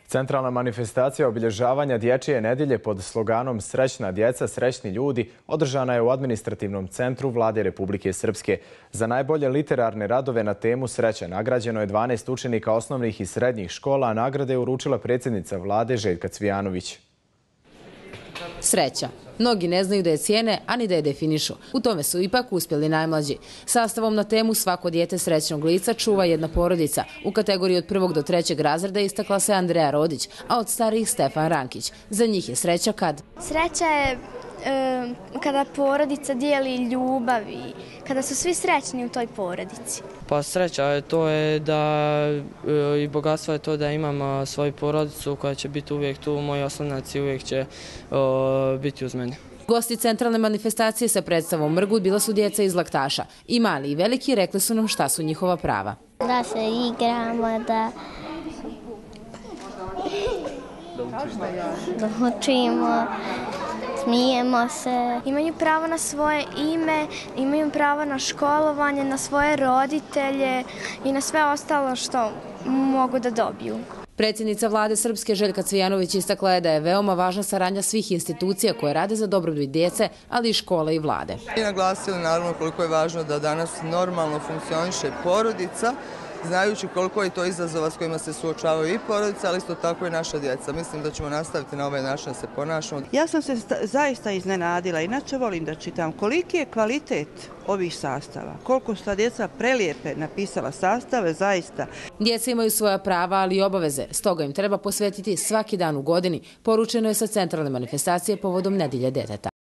Centralna manifestacija obilježavanja Dječje nedjelje pod sloganom Srećna djeca, srećni ljudi održana je u administrativnom centru Vlade Republike Srpske. Za najbolje literarne radove na temu sreće nagrađeno je 12 učenika osnovnih i srednjih škola, a nagrade je uručila predsjednica Vlade Željka Cvijanović. Sreća. Mnogi ne znaju da je cijene, a ni da je definišu. U tome su ipak uspjeli najmlađi. Sastavom na temu Svako dijete srećnog lica čuva jedna porodica. U kategoriji od 1. do 3. razreda istakla se Andreja Rodić, a od starijih Stefan Rankić. Za njih je sreća kad? Sreća je kada porodica dijeli ljubav i kada su svi srećni u toj porodici. Pa sreća to je da i bogatstvo je to da imam svoju porodicu koja će biti uvijek tu, moji osnovnaci uvijek će biti uz mene. Gosti centralne manifestacije sa predstavom Mrgut bila su djeca iz Laktaša. I mali i veliki rekli su nam šta su njihova prava. Da se igramo, da učimo, smijemo se. Imaju pravo na svoje ime, imaju pravo na školovanje, na svoje roditelje i na sve ostalo što mogu da dobiju. Predsjednica Vlade Srpske Željka Cvijanović istakla je da je veoma važna saradnja svih institucija koje rade za dobrobit djece, ali i škole i vlade. I naglasili naravno koliko je važno da danas normalno funkcioniše porodica, znajući koliko je to izazova s kojima se suočavaju i porodica, ali isto tako i naša djeca. Mislim da ćemo nastaviti na ovaj način da se ponašamo. Ja sam se zaista iznenadila, inače volim da čitam koliki je kvalitet ovih sastava, koliko su ta djeca prelijepe napisala sastave, zaista. Djeca imaju svoja prava, ali i obaveze, stoga im treba posvetiti svaki dan u godini, poručeno je sa centralne manifestacije povodom Nedjelje djeteta.